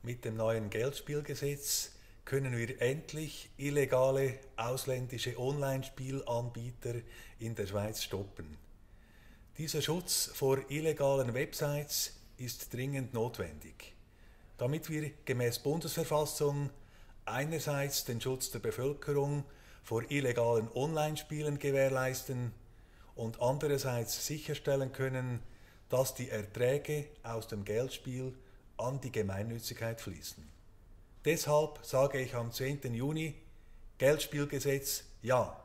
Mit dem neuen Geldspielgesetz können wir endlich illegale ausländische Online-Spielanbieter in der Schweiz stoppen. Dieser Schutz vor illegalen Websites ist dringend notwendig, damit wir gemäß Bundesverfassung einerseits den Schutz der Bevölkerung vor illegalen Online-Spielen gewährleisten und andererseits sicherstellen können, dass die Erträge aus dem Geldspiel an die Gemeinnützigkeit fließen. Deshalb sage ich am 10. Juni, Geldspielgesetz ja!